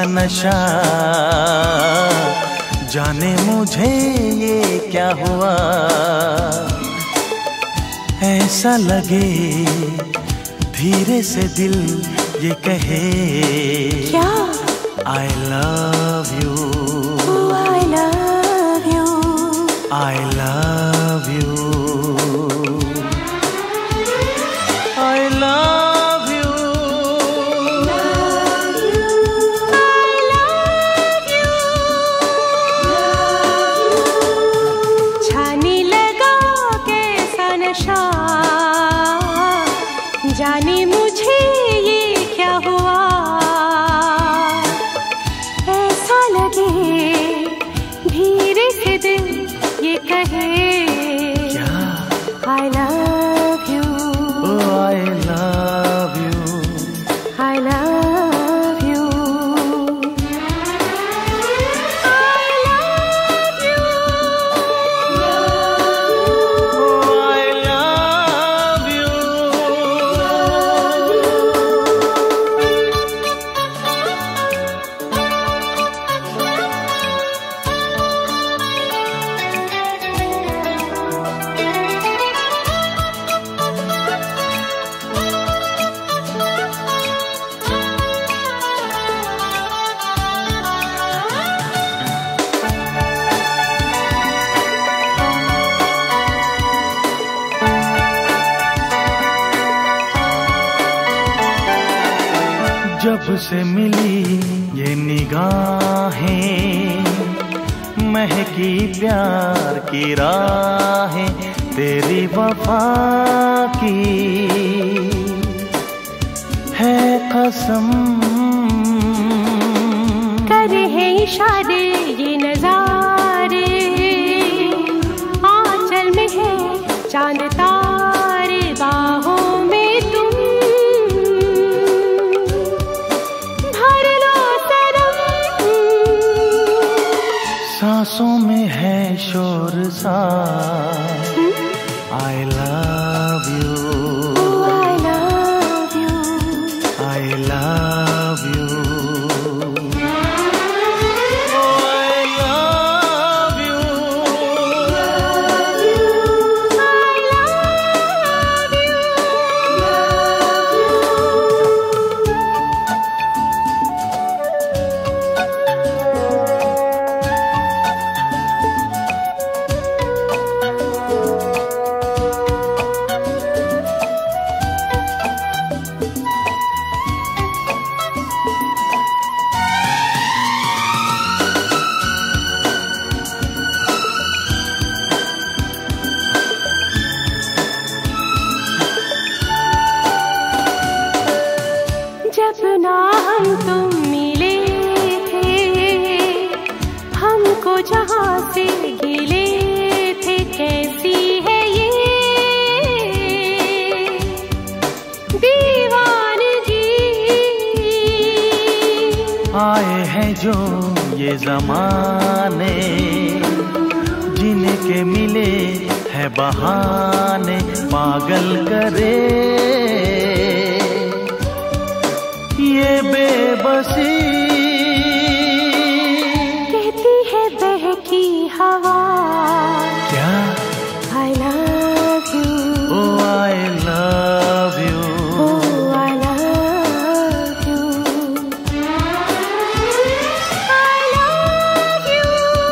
नशा, जाने मुझे ये क्या हुआ। ऐसा लगे धीरे से दिल ये कहे क्या? I love you, oh, I love you, I love you, I love you, love you, I love you, छाने लगा कैसा नशा, जाने मुझे ये क्या हुआ। ऐसा लगे धीरे से दिल ये कहे क्या? I love you, oh I love you, I love you, I love you, oh I love you. जब से मिली ये निगाहें, महकी प्यार की राहें, तेरी वफा की है कसम। करे है इशारे ये नजारे, आंचल में है चांद तारे, बाहों में तुम भर लो सनम। सांसों में है शोर सा I love you, oh, I love you, I love you, oh I love you, I love you, जब ना हम तुम मिले थे, हमको जहाँ से गिले थे, कैसी है ये दीवानगी। आए हैं जो ये जमाने, जिनके मिले है बहाने, पागल करे ये बेबसी। कहती है बहकी हवा क्या? I love you, oh I love you, oh I love you, I love you,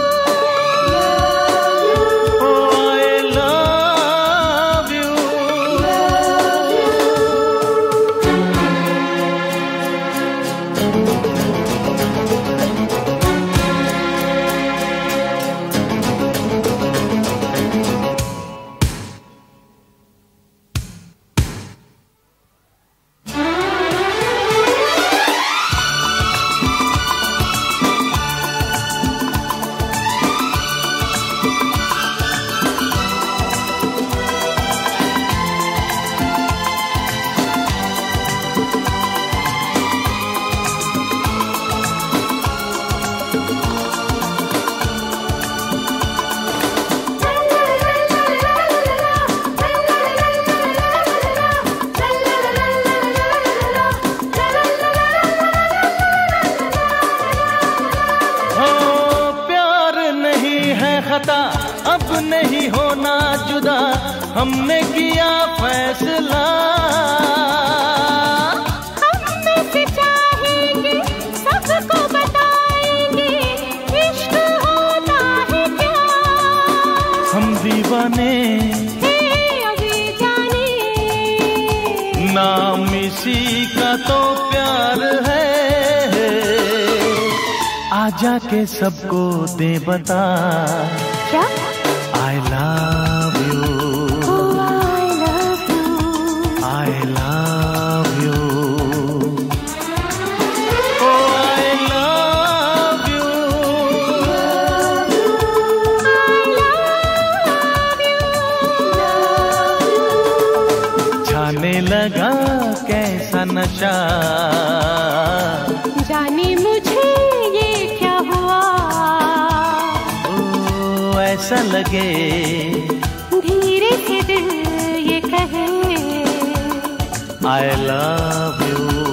oh I love you. अब नहीं होना जुदा, हमने किया फैसला। हम से चाहेंगे, सबको बताएंगे, इश्क होता है क्या। हम दीवाने अभी जाने, नाम इसी का तो प्यार है। आजा के सबको दे बता, क्या? I love you, Oh, I love you, I love you, oh I love you, छाने लगा कैसा नशा, जाने मुझे ये क्या हुआ। ओ ऐसा लगे धीरे से दिल ये कहे, I love you।